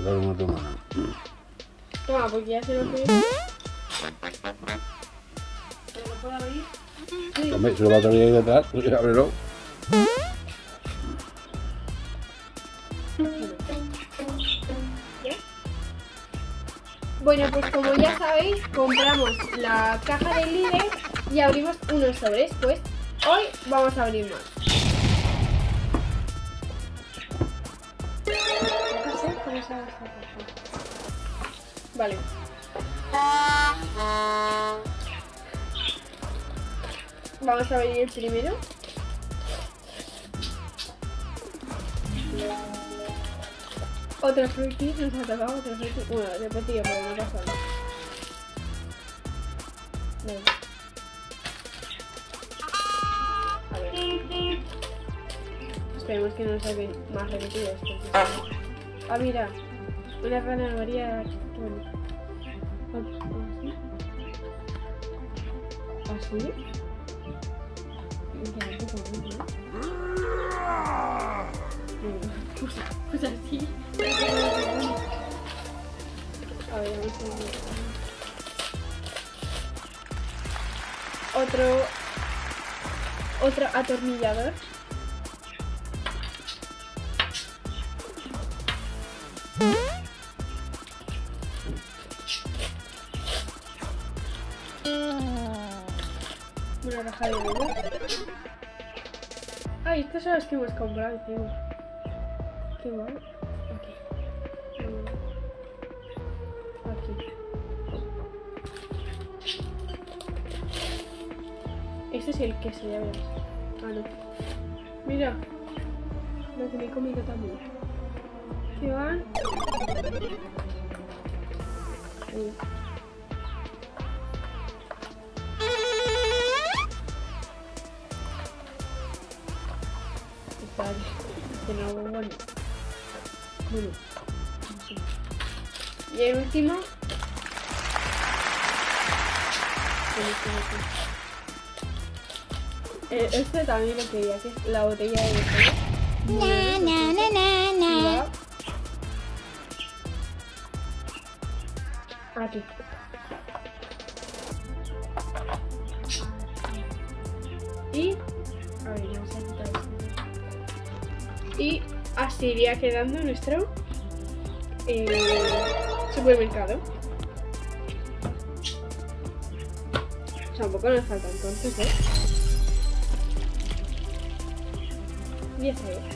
dale una tu mano. Toma, porque ya se lo fui. ¿Pero lo puedo abrir? Sí. Hombre, si lo va a traer ahí detrás, pues ábrelo. Bueno, pues como ya sabéis, compramos la caja del líder y abrimos unos sobres. Pues hoy vamos a abrir más. No sé cómo se hace esta caja. Vale. Vamos a abrir el primero. Otra frutilla, nos ha tocado otra frutilla. Bueno, repetido, pero no pasa nada. Venga. A ver. Esperemos que no nos saquen más repetidos. Ah, mira. Una rana María. Bueno. ¿Así? Pues así. A ver, vamos a ver. Otro atornillador. Una caja de huevo. Ay, estos son los que hemos comprado, tío. Qué guay. Aquí. Este es el queso, ya verás. Ah, no. Mira. Lo que me he comido también. ¿Qué van? Ahí. Vale. De nuevo, bueno. Y el último. Este también lo quería, que es la botella de aquí. Y a ver, vamos a quitar esto. Y así iría quedando nuestro supermercado. Tampoco nos falta entonces, ¿eh? 10 euros.